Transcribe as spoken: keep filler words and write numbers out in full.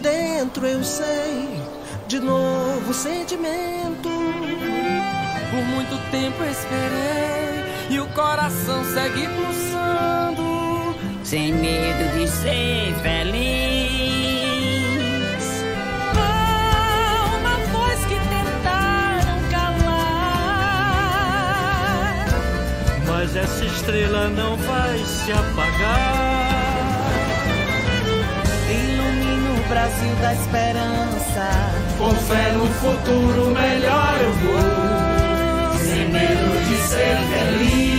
dentro eu sei de novo sentimento. Por muito tempo esperei e o coração segue pulsando, sem medo de ser feliz. Há uma voz que tentaram calar, mas essa estrela não vai se apagar. Ilumina o Brasil da esperança, com fé no futuro melhor eu vou, sem medo de ser feliz.